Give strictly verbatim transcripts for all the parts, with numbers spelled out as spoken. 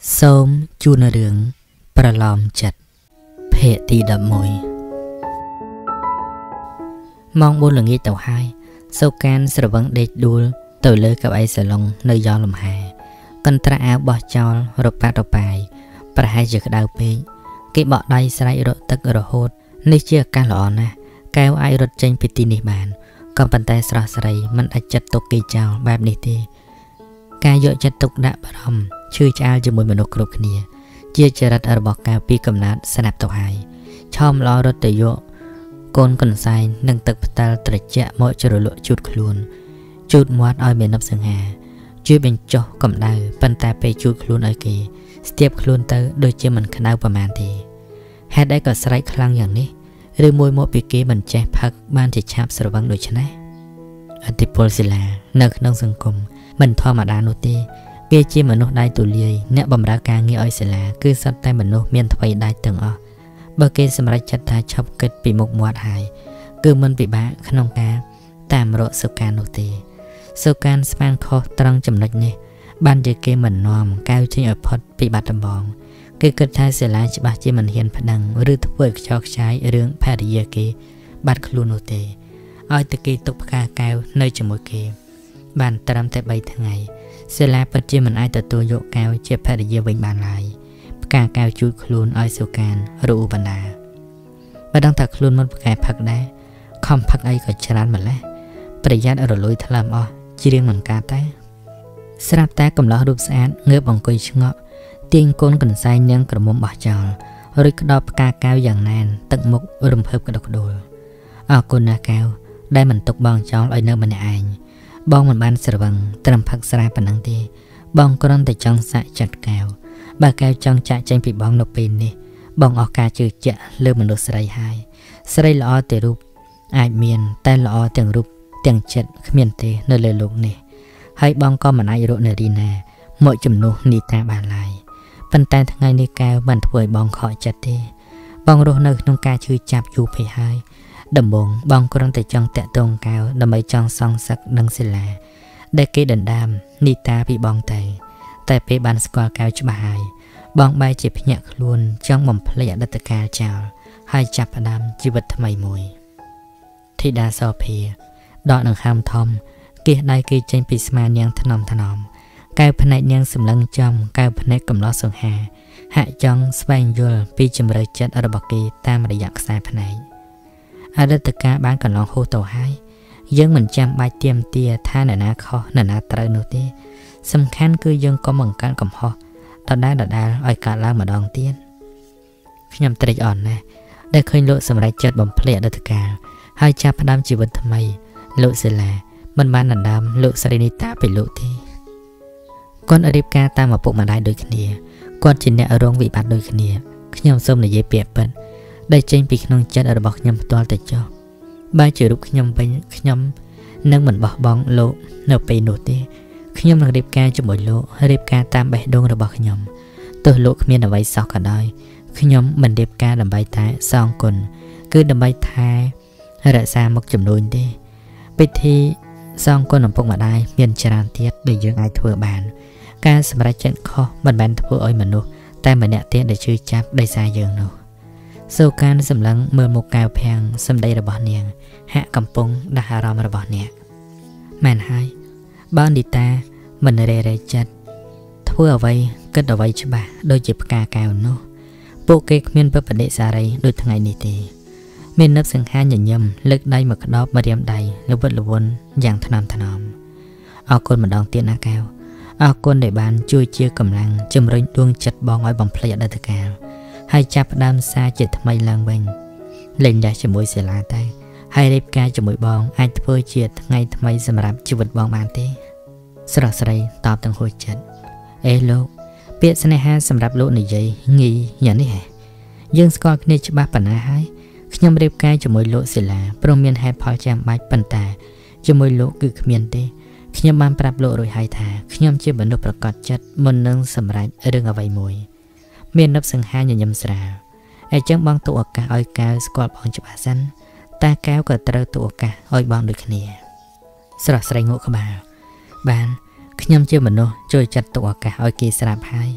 Sớm chu nơ đường pra lòm chặt phệ tì đậm mùi mong buôn là nghĩ tàu hai sâu can sẽ vẫn địch đuôi từ lưới cặp ấy sẽ lông nơi gió lầm hà cần tra áo bỏ cho rồi bắt đầu bài và hai chữ đào bê cái bỏ đây sẽ lại rồi tất rồi hốt nên chưa ca lọ nè kéo ai rồi trên bị tin đi bàn còn bàn tay sờ sờ mình đã chặt tục kỳ chào bạp đi thì ca dội chặt tục đã bắt hầm chưa trao cho mùi mình nộp cột kia chia chở đặt ở bọc cao pi cầm nát sẽ nạp tàu hai chom lo rồi tự dội con cần sai nâng tập ta tự chạ mọi chỗ lộ chút luôn chút ngoát oi miền nắp sương hà chưa bên cho cầm đào bàn tay pe chút luôn ở kì step luôn tới đôi chân mình khăn áoประมาณ thì hết đấy có sải khăngอย่างนี้หรือมวยโมปีกีมันแจกพักบ้านที่ชาบสระวังโดยชนะอธิปศิลาเนิกน้องสังคมมันทอมาดานุตีเกี่ยจีมนุษย์ได้ตุลีเนี่ยบำราการงี้อ้อยศิลาคือสัตว์ใต้มนุษย์เมียนถอยได้ตึงอ่ะเบอร์เกสมรัชตาชอบเกิดปีมุกมวดหายคือมันปีบ้าขนมกาตามรถสุการนุตีสุการสปานคอตรังจำนักนี่บ้านเจเกเหมือนนอมก้าวชิงอพอดปีบัดตำบองคือเกิดทายเสียหลายฉบับที่มันเห็นผนังหรือทว่าชอกใช้เรื่องแพทย์เยกีบัดคลูโนเตอ้อยตะกีตกปากาแก้วในจมูกเกบ้านตรำแต่ใบทั้งไงเสียหลายปัจจัยมันไอตัวตัวโยกแก้วเจ็บแพทย์เยวิ่งบานลายปากาแก้วจุดคลูนอ้อยสุการรูบันดาบัดดังตักคลูนมันปากาพักได้คอมพักไอก็ชราดหมดแล้วประหยัดอร่อยลุยทลามอ้อจีเรียงเหมือนกาแต่สลับแต่กำลังรูปสะอาดเงือบบังกุยชงะเตียงก้นกันใส่เนื้อกระมุมบาจอลหรือกระดอบกาแก้วอย่างแน่นตึกมุกรุมเพิ่มกระดกโดลออกกุนนาแก้วได้มันตกบองจอลไอเนื้อมันไอบองมันบานสระวังตรำพักสลายปนังตีบองกรอนแต่จังสะจัดแก้วบาแก้วจังจะใจปีบองนกปีนนี่บองออกกาจืดจะเลือมันดูสลายหายสลายละอแต่รูปไอเมียนแต่ละอเตียงรูปเตียงเจ็ดเมียนเตเนเลยลุกนี่ให้บองก็มันไอโรเนดีนาหมดจำนวนนิตาบานลายปันแต่ทั้งไงในแก้วบันถวยบองขอจัดเตบองโรนในน้องกาชื่อจับอยู่เพหายดำบงบองกรอนแต่จังแตะตรงแก้วดำไปจังซองสักดังสิลาได้เกดันดามนิตาปีบองไตแต่ไปบันสกอลแก้วจะบายบองใบจีบหยักล้วนจังหม่อมพลายดัตกาเจ้าให้จับดามจีบทำไมมวยที่ดาซอเพียดอกหนังคำทอมเกี่ยได้เกี่ยเจนปีสมายังถนอมถนอมกายพนัยยังสำลังจอมกายพนัยกำล้อสงหาหะจังสบายยุลปีจำเริจัดอรบกีตามระยะสายพนัยอาดัตกาบ้านกันลองโฮโตหายยังเหมือนจำใบเตรียมเตียท่าหนาหนาคอหนาหนาตระโนตีสำคัญคือยังก็เหมือนกันกับหอตอนได้ดอดาอ้อยกาล่ามาดองเตียนขยำตรีอ่อนนะได้เคยโลสำไรจัดบ่มเพลียดัตกาให้จับพนัมจีบทำไมโลเสลามันบ้านหนาดำโลสรินิตาไปโลทีก้อนอริบกาตามมาปกมาได้โดยขณีก้อนจินเนี่ยอารมณ์วิบัติโดยขณีขยำส้มในเย่เปียบเป็นได้เจนปีขนมจัดอรบอกขยำตัวแต่เจ้าใบจืดรูปขยำไปขยำนั่งเหมือนบอกบองโลเนไปโนตีขยำหลังริบกาจะหมดโลริบกาตามใบดงอรบอกขยำตัวโลขมีนเอาไว้ซอกกันได้ขยำมันริบกาดำใบท้ายซองกลคือดำใบท้ายระซามกจำนวนตีไปที่ซองกลนำปกมาได้เมียนจรานเทียดโดยยังไอทัวบานการสำหรับจันคอบันบันทัวอ้อยมนุษย์แต่มันเนี่ยเตี้ยได้ชื่อจับได้สายเยิงโนสู่การสำลังเมื่อมุกกาวแพงสำได้ระบอเนียงหะกำปงดาหารามระบอเนี่ยแม่นให้บ้านดิตามันเรเรจัดทัวไว้ก็เอาไว้ฉบับโดยจีบกากาวโนโปเกกเมียนเปิดประเดสอะไรโดยทั้งไงนี่ตีเมียนนับสังหารหย่อนย่ำเลิกได้หมกดอกมาเรียมใดแล้ววัดละวนอย่างถนอมถนอมเอาคนมาดองเตี้ยนาแก้วเอาคนในบ้านช่วยเชี่ยกำลังจำเริญดวงจัดบองไว้บำเพลยดัตกาให้จับดามซาจิตทำไมลังเวงเล่นยาจมูกเสียลาได้ให้เล็บกาจมูกบองไอ้เพื่อเชี่ยไงทำไมสำหรับชีวิตบองบานเต้สระสไรตอบตั้งหัวจัดเอโลเปียสเนหาสำหรับโลกในใจงีอย่างนี้แหะยังสกอตในฉบับปัญหาให้ขยำเล็บกาจมูกโลเสียลาโปรเมียนให้พอจำใบปันตาจมูกโลคือขมิ้นเต้ขยำบานปรับโลโดยหายถาขยำเชื่อบรรลุประกอบจัดมนนึงสำหรับเรื่องเอาไว้มวยเมียนนับสังหารยำสระไอจังบางตัวกาอ้อยกาสกอตบองจับอาสันตาแก้วก็เตอตัวกาอ้อยบองโดยขณีสระสไรงูขบาบานขยำเชื่อบรรลุช่วยจัดตัวกาอ้อยกีสระพายต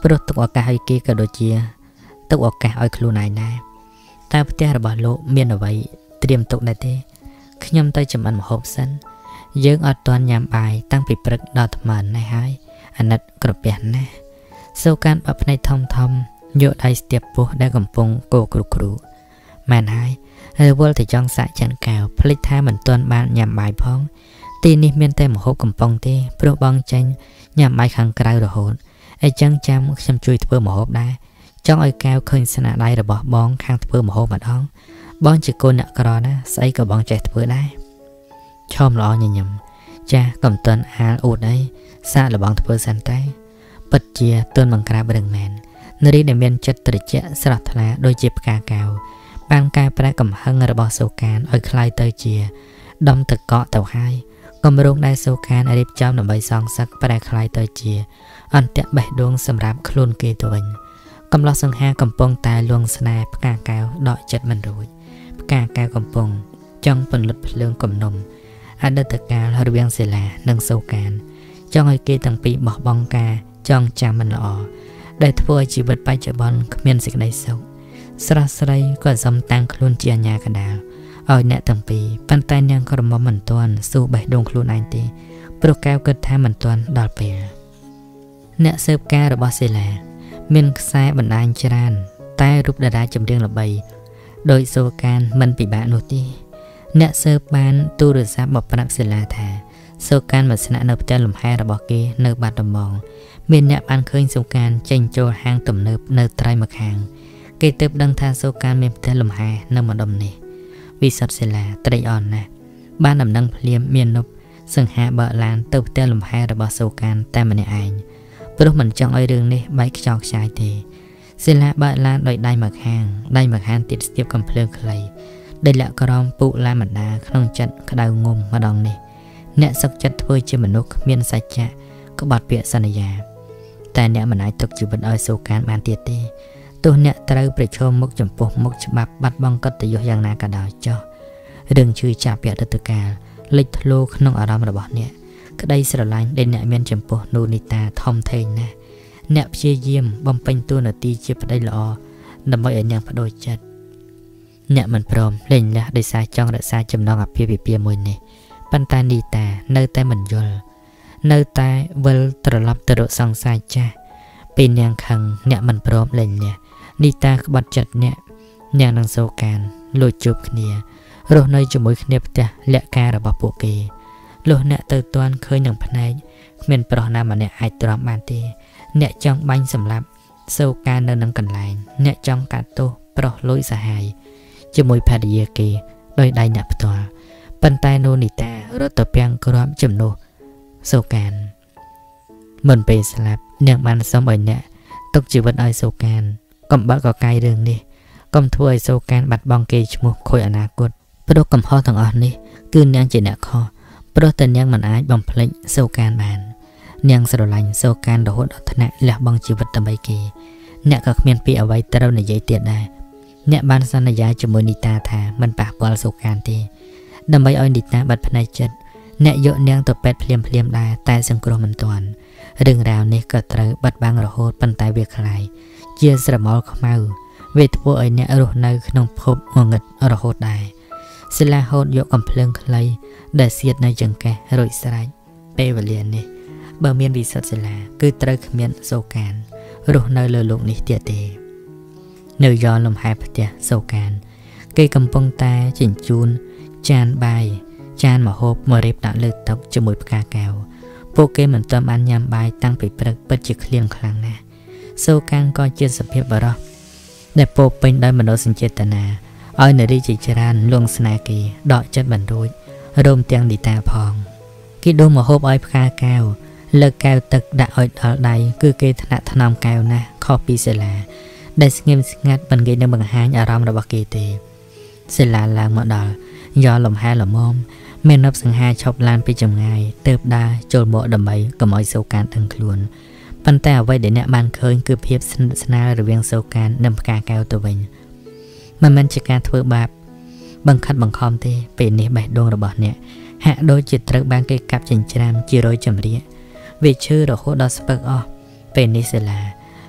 ព្រោះទុកឱកាសឲ្យគេក៏ដូចជាទុកឱកាសឲ្យខ្លួនឯងដែរតើផ្ទះរបស់លោកមានអ្វីត្រៀមទុកដែរទេខ្ញុំទៅចម្អិនម្ហូបសិនយើងអត់ទាន់ញ៉ាំបាយតាំងពីព្រឹកដល់ថ្មនេះហើយអាណិតក្រពះណាស់សូកានបាក់ភ្នែកធំធំយកដៃស្ទាបពោះដែលកំពុងគោគ្រូគ្រូមែនហើយរវល់តែចង់សាក់ចិនកៅភ្លេចថាមិនទាន់បានញ៉ាំបាយផងទីនេះមានតែម្ហូបកំប៉ុងទេព្រោះបងចាញ់ញ៉ាំបាយខាងក្រៅរហូតអញ្ចឹងចាំខ្ញុំជួយធ្វើម្ហូបដែរចង់ឲ្យកៅឃើញស្នាដៃរបស់បងខាងធ្វើម្ហូបម្ដងបងជាកូនអ្នកក្រណាស្អីក៏បងចេះធ្វើដែរឈមល្អញញឹមចាស់កំតន់អាលអ៊ូតអីសាកលបងធ្វើសិនតែពិតជាទុនបង្ក្រាបរឹងមែននារីដែលមានចិត្តត្រជាក់ស្រស់ថ្លាដូចជាផ្កាកៅបានកែប្រែកំហឹងរបស់សូកានឲ្យคล้ายទៅជាដំតកកទៅហើយគម្រោងដែលសូកានរៀបចំដើម្បីសងសឹកប្រែคล้ายទៅជាអន្ទាក់បេះដូងសម្រាប់ខ្លួនគេទៅវិញកំឡោះសង្ហាកំពុងតែលួងស្នេហ៍ផ្កាកៅដកចិត្តមិនរួចផ្កាកៅកំពុងចង់ពន្លត់ភ្លើងគំនុំអតីតកាលរវាងសិលានិងសូកានចង់ឲ្យគេទាំងពីរបោះបង់ការចងចាំមិនល្អដែលធ្វើឲ្យជីវិតបច្ចុប្បន្នគ្មានសេចក្តីសុខស្រស់ស្រីក៏សំតាំងខ្លួនជាអាញាកដាលឲ្យអ្នកទាំងពីរប៉ុន្តែនាងក្រមុំមិនទាន់ស៊ូបេះដូងខ្លួនឯងទេព្រោះកែវគិតថាមិនទាន់ដល់ពេលអ្នកស៊ើបការរបស់សិលាមានខ្សែបណ្ដាញច្រើនតែរូបតារាចម្រៀងល្បីដោយសូកានមិនពិបាកនោះទេអ្នកស៊ើបបានទូរស័ព្ទមកប្រាប់សិលាថាសូកានមកស្នាក់នៅផ្ទះលំហែរបស់គេនៅបាត់ដំបងមានអ្នកបានឃើញសូកានចេញចូលហាងទំនើបនៅត្រៃម្ខាងគេទើបដឹងថាសូកានមានផ្ទះលំហែនៅម្ដុំនេះវិសុទ្ធសិលាត្រេកអរណាស់បានដំណឹងភ្លាមមាននប់សង្ហាបើកឡានទៅផ្ទះលំហែរបស់សូកានតែម្នាក់ឯងព្រោះមិនចង់ឲ្យរឿងនេះបែកខ្ចោខ្ចាយទេសិលាបើកឡានដោយដៃម្ខាងដៃម្ខាងទៀតស្ទាបកំភ្លើងខ្លីដែលលាក់ក្រមពុកឡានបណ្ដាក្នុងចិត្តក្តៅងុំម្ដងនេះអ្នកសុខចិត្តធ្វើជាមនុស្សគ្មានសច្ចៈក្បត់ពាក្យសន្យាតែអ្នកមិនអាចទុកជីវិតឲ្យសូកានបានទៀតទេទោះអ្នកត្រូវប្រឈមមុខចំពោះមុខច្បាប់បាត់បង់កិត្តិយសយ៉ាងណាក៏ដោយចុះរឿងជឿចាប់ពីអតីតកាលលេចធ្លោក្នុងអារម្មណ៍របស់អ្នកក្តីស្រឡាញ់ដែលអ្នកមានចំពោះនូនីតាធំធេងណាស់អ្នកព្យាយាមបំពេញតួនាទីជាប្តីល្អដើម្បីឲ្យនាងបដូរចិត្តអ្នកមិនព្រមលែងលះដោយសារចង់រក្សាចំណងអាពាហ៍ពិពាហ៍មួយនេះប៉ុន្តែនីតានៅតែមិនយល់នៅតែវិលត្រឡប់ទៅរកសង្សារចាស់ពេលនាងខឹងអ្នកមិនព្រមលែងលះនីតាក្បត់ចិត្តអ្នកនាងនឹងសូកានលួចជួបគ្នារស់នៅជាមួយគ្នាផ្ទះលក្ខការរបស់ពួកគេលុះអ្នកទៅទាន់ឃើញនឹងភ្នែកគ្មានប្រុសណាម្នាក់អាចទ្រាំបានទេអ្នកចង់បាញ់សម្លាប់សូកាននៅនឹងកន្លែងអ្នកចង់កាត់ទោសប្រុសលួចសាហាយជាមួយភរិយាគេដោយដៃអ្នកផ្ទាល់ប៉ុន្តែនូនីតារត់ទៅពាំងគ្រាប់ជំនួសសូកានមុនពេលស្លាប់នាងបានសុំឲ្យអ្នកទុកជីវិតឲ្យសូកានកុំបាត់កកាយរឿងនេះកុំធ្វើឲ្យសូកានបាត់បង់គេឈ្មោះខូចអនាគតព្រោះកំហុសទាំងអស់នេះគឺនាងជាអ្នកខុសព្រោះតែនាងមិនអាចបំភ្លេចសូកានបាននាងស្រឡាញ់សូកានរហូតដល់ថ្នាក់លះបង់ជីវិតដើម្បីគេអ្នកក៏គ្មានពីអ្វីត្រូវនិយាយទៀតដែរអ្នកបានសន្យាជាមួយនីតាថាមិនប៉ះពាល់សូកានទេដើម្បីឲ្យនីតាបាត់ភ្នែកចិត្តអ្នកយកនាងទៅពេទ្យភ្លាមភ្លាមដែរតែសង្គ្រោះមិនទាន់រឿងរ៉ាវនេះក៏ត្រូវបាត់បង់រហូតប៉ុន្តែវាคล้ายជាស្រមោលខ្មៅវាធ្វើឲ្យអ្នករស់នៅក្នុងភពងងឹតរហូតដែរសិលាហូតយកកំភ្លើងខ្លីដែលសៀតនៅចង្កេះរួចស្រេចពេលវេលានេះបើមានវិសុទ្ធសិលាគឺត្រូវគ្មានសូកានរស់នៅលើโลกនេះទៀតទេនៅយ៉រលំហែផ្ទះសូកានគេកំពុងតែជញ្ជូនចានបាយចានម្ហូបមករៀបដាក់លើតុជាមួយផ្កាកែវពួកគេមិនទាន់បានញ៉ាំបាយតាំងពីព្រឹកពិតជាឃ្លានខ្លាំងណាស់សូកានក៏ជាសភាពបរោះដែលពោពេញដោយមនោសញ្ចេតនាឲ្យនារីជាច្រើនលួងស្នេហ៍គេដកចិត្តមិនរួចរួមទាំងនីតាផងគេដួសម្ហូបឲ្យផ្កាកែវលើកកែវទឹកដាក់ឲ្យដល់ដៃគឺគេថ្នាក់ថ្នមកែវណាស់ខុសពីសិលាដែលស្ងៀមស្ងាត់មិនគេនឹងបង្ហាញអារម្មណ៍របស់គេទេសិលាឡើងមកដល់យកលំហែល្មមមាននប់សង្ហាឈប់ឡានពីចម្ងាយទើបដើរចូលមកដើម្បីកុំឲ្យសូកានដឹងខ្លួនប៉ុន្តែអ្វីដែលអ្នកបានឃើញគឺភាពស្និទ្ធស្នាលរវាងសូកាននិងផ្កាកែវទៅវិញមិនមែនជាការធ្វើបាបបង្ខិតបង្ខំទេពេលនេះបេះដូងរបស់អ្នកហាក់ដូចជាត្រូវបានគេកាប់ចិញ្ច្រាំជារយចម្រៀកវាឈឺរហូតដល់ស្ពឹកអស់ពេលនេះសិលា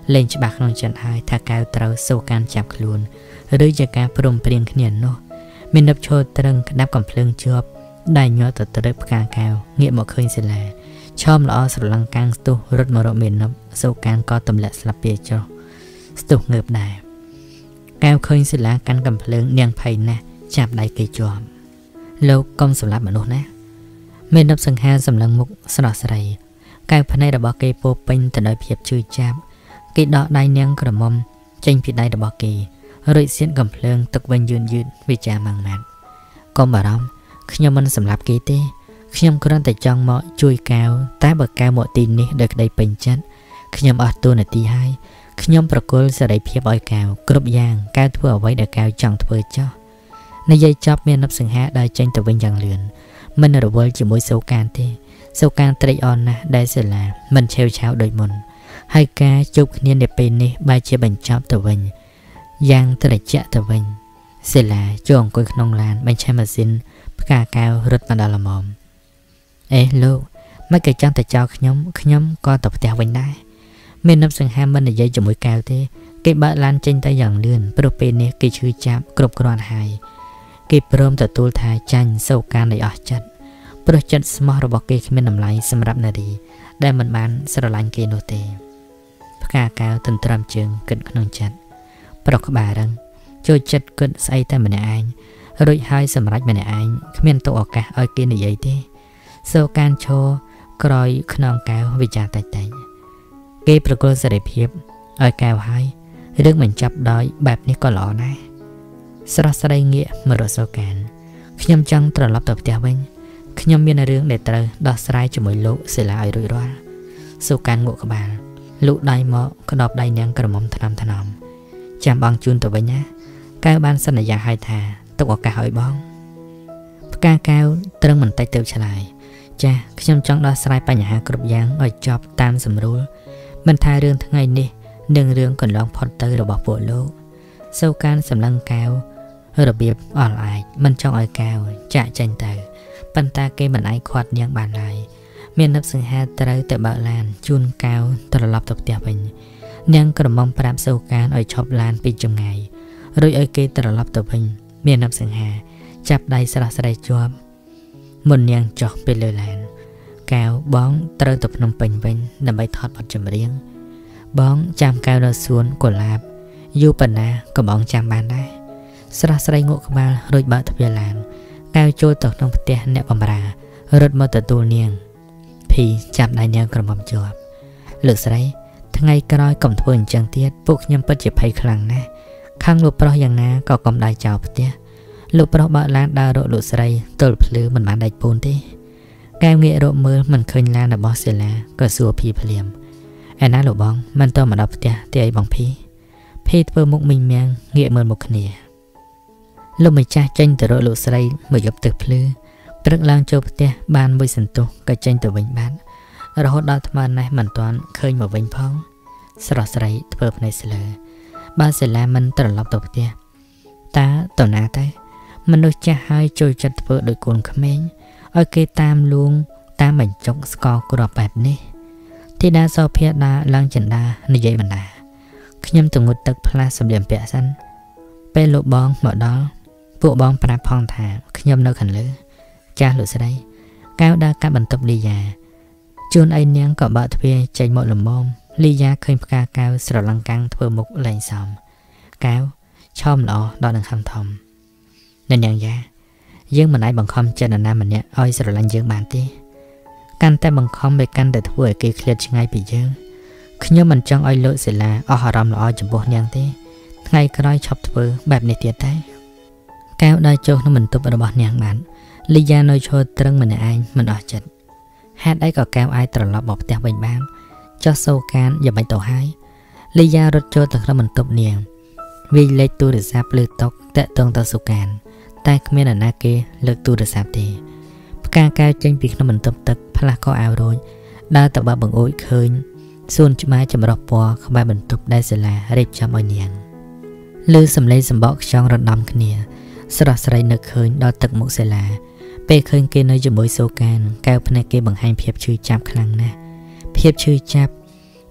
លេងច្បាស់ក្នុងចិត្តហើយថាកៅត្រូវសូកានចាប់ខ្លួនឬជាការព្រមព្រៀងគ្នានោះមាននឹបឈរត្រឹងក្តាប់កំភ្លើងជាប់ដៃញាត់ទៅត្រឹកផ្កាកៅងាកមកឃើញសិលាឈោមល្អស្រឡំកាំងស្ទុះរត់មករកមាននឹបសូកានក៏ទម្លាក់ស្លាប់ពីចុះស្ទុះងើបដែរកៅឃើញសិលាកាន់កំភ្លើងនាងភ័យណាស់ចាប់ដៃគេជាប់លោកកុំសម្លាប់មនុស្សណាមាននឹបសង្ហាសម្លឹងមុខស្រស់ស្រីកៅភ្នែករបស់គេពោពេញទៅដោយភាពឈឺចាប់គេដកដៃនាងក្រមុំចេញពីដៃរបស់គេរួចសៀនកំភ្លើងទឹកវិញយឺនយឺនវិចារម៉ាំងម៉ាត់កុំបារម្ភខ្ញុំមិនសម្លាប់គេទេខ្ញុំគ្រាន់តែចង់មកជួយកៅតែបើកៅមកទីនេះដោយក្តីពេញចិត្តខ្ញុំអស់តួនាទីហើយខ្ញុំប្រគល់សេរីភាពឲ្យកៅគ្រប់យ៉ាងកៅធ្វើអ្វីដែលកៅចង់ធ្វើចោះនិយាយចប់មាននឹបសង្ហាដើរចេញទៅវិញយ៉ាងលឿនមិនរវល់ជាមួយសូកានទេសូកានត្រេកអរណាស់ដែលសិលាមិនឆេវឆាវដូចមុនហើយការជួបគ្នានៅពេលនេះបែរជាបញ្ចប់ទៅវិញយ៉ាងត្រជាក់ទៅវិញសិលាចូលអង្គុយក្នុងឡានបញ្ឆេះម៉ាស៊ីនផ្កាកៅរត់មកដល់ល្មមអេលោកមិនក៏ចង់តែចោលខ្ញុំខ្ញុំក៏ទៅផ្ទះវិញដែរមាននឹបសង្ហាមិននិយាយជាមួយកៅទេគេបើកឡានចេញទៅយ៉ាងលឿនព្រោះពេលនេះគេឈឺចាប់គ្រប់គ្រាន់ហើយគេព្រមទទួលថាចាញ់សូកានដោយអស់ចិត្តព្រោះចិត្តស្មោះរបស់គេគ្មានតម្លៃសម្រាប់នារីដែលមិនបានស្រឡាញ់គេនោះទេផ្កាកៅទន្ទ្រាំជើងគិតក្នុងចិត្តប្រុសក្បាលរឹងចូលចិត្តគិតស្អីតែម្នាក់ឯងរួចហើយសម្រេចម្នាក់ឯងគ្មានទុកឱកាសឲ្យគេនិយាយទេសូកានឈរក្រោយខ្នងកៅវិចារតិចតិចគេប្រគល់សេរីភាពឲ្យកៅហើយរឿងមិនចាប់ដោយបែបនេះក៏ល្អដែរស្រស់ស្រីងាកមករកសូកានខ្ញុំចង់ត្រឡប់ទៅផ្ទះវិញខ្ញុំមានរឿងដែលត្រូវដោះស្រាយជាមួយលោកសិលាឲ្យរួចរាល់សូកានងក់ក្បាលលូកដៃមកក្តោបដៃនាងក្រមុំថ្នមថ្នមចាំបងជូនទៅវិញណាកៅបានសន្យាឲ្យថាទុកឱកាសឲ្យបងផ្កាកៅត្រឹងបន្តិចទៅឆ្លើយចាខ្ញុំចង់ដោះស្រាយបញ្ហាគ្រប់យ៉ាងឲ្យចប់តាមសម្រួលមិនថារឿងថ្ងៃនេះនិងរឿងកន្លងផុតទៅរបស់ពួកលោកសូកានសម្លឹងកៅរបៀបអល់អាចមិនចង់ឲ្យកៅចាក់ចេញទៅប៉ុន្តែគេមិនអាចខាត់នាងបានឡើយមាននឹបសង្ហាត្រូវតែបើកឡានជូនកៅត្រឡប់ទៅផ្ទះវិញនាងក្រមុំប្រាប់សូកានឲ្យឈប់ឡានពីចម្ងាយរួចឲ្យគេត្រឡប់ទៅវិញមាននឹបសង្ហាចាប់ដៃស្រស់ស្រីជាប់មុននាងចុះពីលើឡានកៅបងត្រូវទៅភ្នំពេញវិញដើម្បីថតបទចម្រៀងបងចាំកៅនៅសួនកុលាបយូរប៉ុណ្ណាក៏បងចាំបានដែរស្រស់ស្រីងក់ក្បាលរួចបើកទ្វារឡានកៅចូលទៅក្នុងផ្ទះអ្នកបម្រើរត់មកទទួលនាងភីចាប់ដៃនាងក្រមុំជាប់លោកស្រីថ្ងៃក្រោយកុំធ្វើអញ្ចឹងទៀតពួកខ្ញុំពិតជាភ័យខ្លាំងណាស់ខាងលោកប្រុសយ៉ាងណាក៏កុំដៃចោលផ្ទះលោកប្រុសបើកឡានដើររកលោកស្រីទល់ភ្លឺមិនបានដាច់ពូនទេកែវងាករកមើលមិនឃើញឡានរបស់សិលាក៏សួរភីភ្លាមឯណាលោកបងមិនទៅមកដល់ផ្ទះទេអីបងភីភីធ្វើមុខមីងមាំងងាកមើលមុខគ្នាលោកម្ចាស់ចេញទៅរកលោកស្រីមកយប់ទឹកភ្លឺព្រឹកឡើងចូលផ្ទះបានមួយសន្ទុះក៏ចេញទៅវិញបានរហូតដល់ថ្មនេះមិនទាន់ឃើញមកវិញផងស្រស់ស្រីធ្វើភ្នែកស្លើបើសិលាមិនត្រឡប់ទៅផ្ទះតើទៅណាទៅមនុស្សចាស់ហើយចូលចិត្តធ្វើដោយកូនក្មេងឲ្យគេតាមលួងតាមបញ្ចុកស្កគ្រាប់បែបនេះធីតាសោភាដាឡើងចិន្តានិយាយបណ្ដាខ្ញុំទៅងូតទឹកផ្លាស់សម្លៀកបំពាក់សិនពេលលោកបងមកដល់ពួកបងប្រាប់ផងថាខ្ញុំនៅខាងលើចាស់លោកស្រីកៅដើរកាត់បន្ទប់លីយ៉ាជួនអីនាងក៏បើកទ្វារចេញមកលំមលីយ៉ាឃើញផ្កាកៅស្រឡំកាំងធ្វើមុខលែងសមកៅឆោមល្អដល់នឹងខំធំនៅនាងយ៉ាយើងមិនអាចបង្ខំចិត្តនរណាម្នាក់ឲ្យស្រឡាញ់យើងបានទេកាន់តែបង្ខំឲ្យកាន់តែធ្វើឲ្យគេឃ្លាតឆ្ងាយពីយើងខ្ញុំមិនចង់ឲ្យលោកសិលាអស់អារម្មណ៍ល្អចំពោះនាងទេថ្ងៃក្រោយឈប់ធ្វើបែបនេះទៀតតែកៅដើរចូលក្នុងបន្ទប់របស់នាងបានលីយ៉ានៅឈរត្រឹងម្នាក់ឯងមិនអស់ចិត្តហេតុអីក៏កៅអាចត្រឡប់មកផ្ទះវិញបានចុះសូកានយ៉ាងម៉េចទៅហើយលីយ៉ារត់ចូលទៅក្នុងបន្ទប់នាងវាយលេខទូរស័ព្ទលើតុតាក់ទងទៅសូកានតែគ្មានអ្នកណាគេលើកទូរស័ព្ទទេផ្កាកៅចេញពីក្នុងបន្ទប់ទឹកផ្លាស់ខោអាវរោចដើរទៅបើបង្អួចឃើញសួនច្បារចម្រុះពណ៌ក្បែរបន្ទប់ដែលសាលារៀបចំឲ្យនាងឮសំឡេងសម្បកខ្យងរំដំគ្នាស្រស់ស្រីនឹកឃើញដល់ទឹកមុខសាលាពេលឃើញគេនៅជាមួយសូកានកៅភ្នែកគេបង្ហាញភាពឈឺចាប់ខ្លាំងណាស់ភាពឈឺចាប់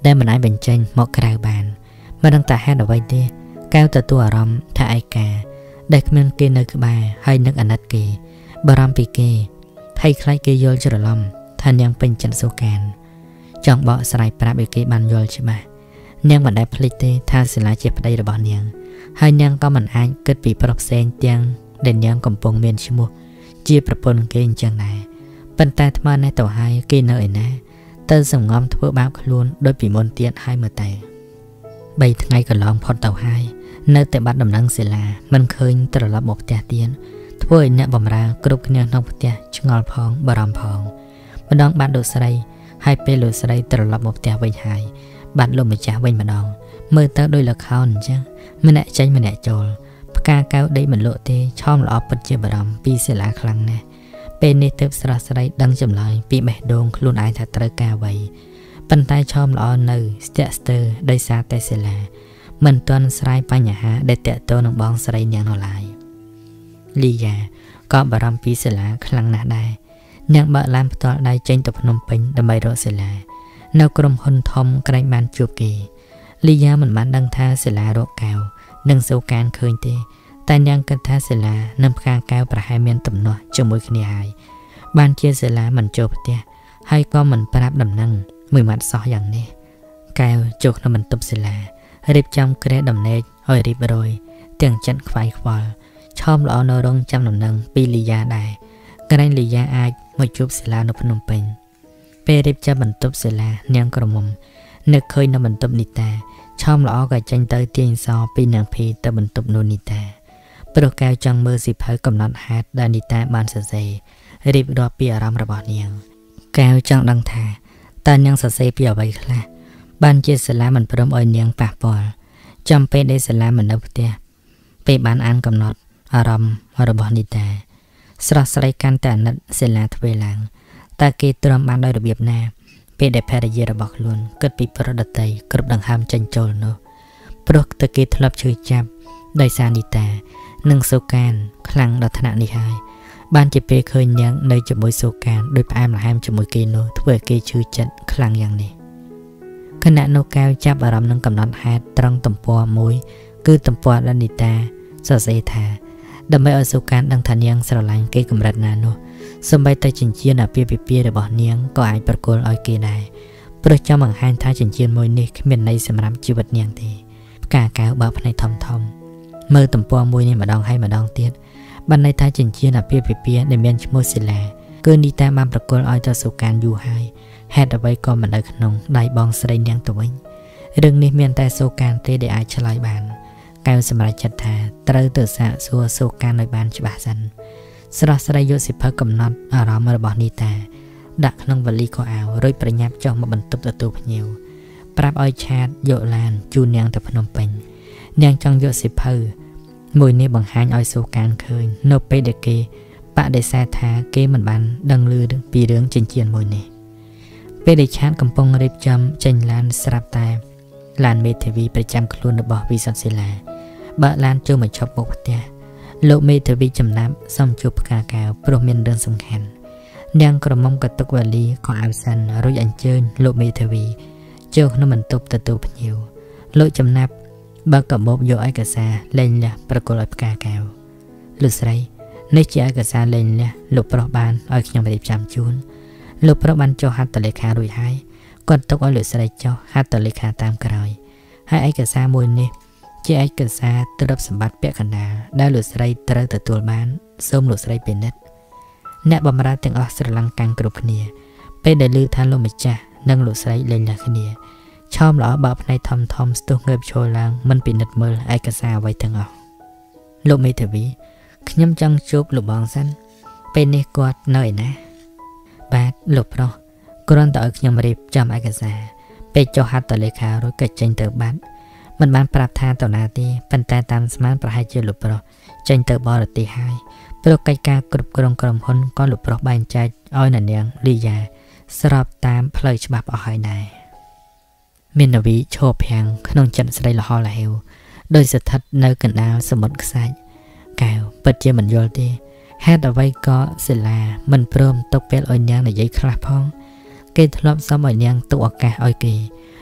ដែលមិនអាចបញ្ចេញមកក្រៅបានមិនដឹងតែហេតុអ្វីទេកែវទទួលអារម្មណ៍ថាឯកាដែលគ្មានគេនៅក្បែរហើយនឹកអាណិតគេបារម្ភពីគេភ័យខ្លាចគេយល់ច្រឡំថានាងពេញចិត្តសូកានចង់បកស្រាយប្រាប់ឲ្យគេបានយល់ច្បាស់នាងមិនដែលភ្លេចទេថាសិលាជាប្តីរបស់នាងហើយនាងក៏មិនអាចគិតពីប្រុសផ្សេងទាំងដែលនាងកំពុងមានឈ្មោះជាប្រពន្ធគេអញ្ចឹងដែរប៉ុន្តែថ្មនេះទៅហើយគេនៅឯណាទៅសង្ងំធ្វើបាបខ្លួនដូចពីមុនទៀតហើយមើលតែបីថ្ងៃកន្លងផុតទៅហើយនៅតែបាត់ដំណឹងសិលាមិនឃើញត្រឡប់មកផ្ទះទៀតធ្វើឲ្យអ្នកបម្រើគ្រប់គ្នាក្នុងផ្ទះឆ្ងល់ផងបារម្ភផងម្ដងបាត់លោកស្រីហើយពេលលោកស្រីត្រឡប់មកផ្ទះវិញហើយបាត់លោកម្ចាស់វិញម្ដងមើលទៅដូចល្ខោនអញ្ចឹងម្នាក់ចេញម្នាក់ចូលផ្កាកៅដេកមិនលក់ទេឆោមល្អពិតជាបារម្ភពីសិលាខ្លាំងណាស់ពេលនេះទើបស្រស់ស្រីដឹងចម្លើយពីបេះដូងខ្លួនឯងថាត្រូវការអ្វីប៉ុន្តែឆោមល្អនៅស្ទាក់ស្ទើរដោយសារតែសិលាមិនទាន់ស្រាយបញ្ហាដែលតាក់ទងនឹងបងស្រីនាងនៅឡើយលីយ៉ាក៏បារម្ភពីសិលាខ្លាំងណាស់ដែរនាងបើកឡានផ្ទាល់ដៃចេញទៅភ្នំពេញដើម្បីរកសិលានៅក្រុមហ៊ុនធំក្រែងបានជួបគេលីយ៉ាមិនបានដឹងថាសិលារកកៅនិងសូកានឃើញទេតែនាងគិតថាសិលានិងផ្កាកៅប្រហែលមានទំនាស់ជាមួយគ្នាហើយបានជាសិលាមិនចូលផ្ទះហើយក៏មិនប្រាប់ដំណឹងមួយម៉ាត់សោះយ៉ាងនេះកែវចូលក្នុងបន្ទប់សិលារៀបចំក្រែដំណេកឲ្យរៀបរយទាំងចិត្តខ្វាយខ្វល់ឆោមល្អនៅរងចាំដំណឹងពីលីយ៉ាដែរក្រែងលីយ៉ាអាចមកជួបសិលានៅភ្នំពេញពេលរៀបចំបន្ទប់សិលានាងក្រមុំនឹកឃើញនៅបន្ទប់នីតាឆោមល្អក៏ចេញទៅទាញសរពីនាងភីទៅបន្ទប់នោះនីតាព្រោះកែវចង់មើលសិភៅកំណត់ហេតុដែលនីតាបានសរសេររៀបរាប់ពីអារម្មណ៍របស់នាងកែវចង់ដឹងថាតើនាងសរសេរពីអ្វីខ្លះបានជាសាលាមិនព្រមឲ្យនាងប៉ះពាល់ចំពេលដែលសាលាមិននៅផ្ទះពេលបានអានកំណត់អារម្មណ៍របស់នីតាស្រស់ស្រីកាន់តែអាណិតសាលាធ្វើឡើងតើគេទ្រាំបានដោយរបៀបណាពេលដែលភរិយារបស់ខ្លួនគិតពីប្រដតីគ្រប់ដង្ហើមចេញចូលនោះព្រោះតែគេធ្លាប់ឈឺចាប់ដោយសារនីតានិងសូកានខ្លាំងដល់ថ្នាក់នេះហើយបានជាពេលឃើញនាងនៅជាមួយសូកានដោយផ្អែមល្ហែមជាមួយគេនោះធ្វើឲ្យគេឈឺចិត្តខ្លាំងយ៉ាងនេះខណៈនោះកែវចាប់អារម្មណ៍នឹងកំណត់ហេតុត្រង់ទំព័រមួយគឺទំព័រដែលនីតាសរសេរថាដើម្បីឲ្យសូកានដឹងថានាងស្រឡាញ់គេកម្រិតណានោះសូម្បីតែចិញ្ចៀនអាពាហ៍ពិពាហ៍របស់នាងក៏អាចប្រគល់ឲ្យគេដែរព្រោះចង់បង្ហាញថាចិញ្ចៀនមួយនេះគ្មានន័យសម្រាប់ជីវិតនាងទេផ្កាកែវបើកភ្នែកធំធំមើលទំព័រមួយនេះម្ដងហើយម្ដងទៀតបានន័យថាចិញ្ចៀនអាពាហ៍ពិពាហ៍ដែលមានឈ្មោះសិលាគឺនីតាបានប្រគល់ឲ្យទៅសូកានយូរហើយហេតុអ្វីក៏មិននៅក្នុងដៃបងស្រីនាងទៅវិញរឿងនេះមានតែសូកានទេដែលអាចឆ្លើយបានកែវសម្រេចចិត្តថាត្រូវទៅសាកសួរសូកានឲ្យបានច្បាស់សិនស្រស់ស្រីយកសិភៅកំណត់អារម្មណ៍របស់នីតាដាក់ក្នុងវ៉ាលីខោអាវរួចប្រញាប់ចុះមកបន្ទប់ទទួលភ្ញៀវប្រាប់ឲ្យឆាតយកឡានជូននាងទៅភ្នំពេញនាងចង់យកសិភៅមួយនេះបង្ហាញឲ្យសូកានឃើញនៅពេលដែលគេបដិសេធថាគេមិនបានដឹងឮពីរឿងចិញ្ចៀនមួយនេះពេលដែលឆាតកំពុងរៀបចំចេញឡានស្រាប់តែឡានមេធាវីប្រចាំខ្លួនរបស់វិសុទ្ធសិលាបើកឡានចូលមកឈប់មុខផ្ទះលោកមេធាវីចំណាប់សុំជួបផ្កាកែវព្រោះមានរឿងសំខាន់នាងក្រមុំក៏ទុកវ៉ាលីក៏អាវសិនរួចអញ្ជើញលោកមេធាវីចូលក្នុងបន្ទប់ទទួលភ្ញៀវលោកចំណាប់បើកកាបូបយកឯកសារលែងលះប្រគល់ឲ្យផ្កាកែវលោកស្រីនេះជាឯកសារលែងលះលោកប្រុសបានឲ្យខ្ញុំរៀបចំជូនលោកប្រុសបានចុះហត្ថលេខារួចហើយគាត់ទុកឲ្យលោកស្រីចុះហត្ថលេខាតាមក្រោយហើយឯកសារមួយនេះជាឯកសារទ្រព្យសម្បត្តិពាក់កណ្ដាលដែលលោកស្រីត្រូវទទួលបានសូមលោកស្រីពិនិត្យអ្នកបម្រើទាំងអស់ស្រឡាំងកាំងគ្រប់គ្នាពេលដែលឮថាលោកម្ចាស់និងលោកស្រីលែងលះគ្នាឆោមល្អបើកភ្នែកធំធំស្ទុះងើបឈរឡើងមិនពិនិត្យមើលឯកសារអ្វីទាំងអស់លោកមេធាវីខ្ញុំចង់ជួបលោកបងសិនពេលនេះគាត់នៅឯណាបាទលោកប្រុសគ្រាន់តែឲ្យខ្ញុំរៀបចំឯកសារពេលចុះហត្ថលេខារួចក៏ចេញទៅបាត់មិនបានប្រាប់ថាទៅណាទេប៉ុន្តែតាមស្មានប្រហែលជាលោកប្រុសចេញទៅបរទេសហើយព្រោះកិច្ចការគ្រប់គ្រងក្រុមហ៊ុនក៏លោកប្រុសបែងចែកឲ្យនាងលីយ៉ាស្របតាមផ្លូវច្បាប់អស់ហើយដែរមាននវីឈរភាំងក្នុងចិត្តស្រីលហលហេវដោយស្ថិតនៅកណ្ដាលសមុទ្រខ្សាច់កែវពិតជាមិនយល់ទេហេតុអ្វីក៏សិលាមិនព្រមទុកពេលឲ្យនាងនិយាយខ្លះផងគេធ្លាប់សុំឲ្យនាងទុកឱកាសឲ្យគេ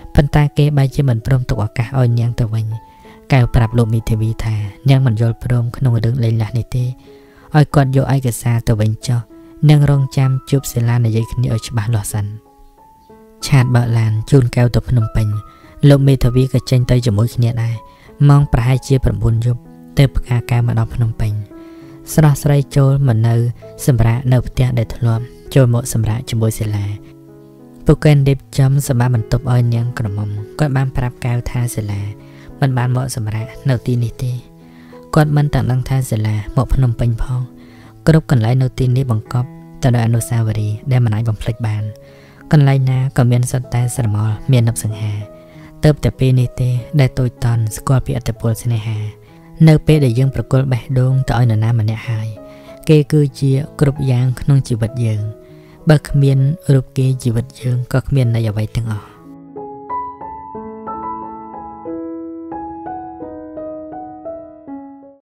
ប៉ុន្តែគេបែរជាមិនព្រមទុកឱកាសឲ្យនាងទៅវិញកែវប្រាប់លោកមីធីវីថានាងមិនយល់ព្រមក្នុងរឿងលេងលះនេះទេឲ្យគាត់យកឯកសារទៅវិញចុះនាងរងចាំជួបសិលានិយាយគ្នាឲ្យច្បាស់លាស់សិនឆាតបើកឡានជូនកែវទៅភ្នំពេញលោកមេធាវីក៏ចេញទៅជាមួយគ្នាដែរម៉ោងប្រហែលជាប្រាំបួនយប់ទៅផ្កាកែវមកដល់ភ្នំពេញស្រស់ស្រីចូលមកនៅសម្រាប់នៅផ្ទះដែលធ្លាប់ចូលមកសម្រាប់ជាមួយសិលាពួកគាត់រៀបចំសម្រាប់បន្ទប់ឲ្យនាងក្រមុំគាត់បានប្រាប់កែវថាសិលាមិនបានមកសម្រាប់នៅទីនេះទេគាត់មិនតាំងដឹងថាសិលាមកភ្នំពេញផងគ្រប់កន្លែងនៅទីនេះបង្កប់ទៅដោយអនុស្សាវរីយ៍ដែលមិនអាចបំភ្លេចបានកន្លែងណាក៏មានសុទ្ធតែស្រមោលមាននឹកសង្ហាទៅតែពេលនេះទេដែលតូចតន់ស្គាល់ពីអត្តពលស្នេហានៅពេលដែលយើងប្រគល់បេះដូងទៅឲ្យនរណាម្នាក់ហើយគេគឺជាគ្រប់យ៉ាងក្នុងជីវិតយើងបើគ្មានរូបគេជីវិតយើងក៏គ្មានន័យអ្វីទាំងអស់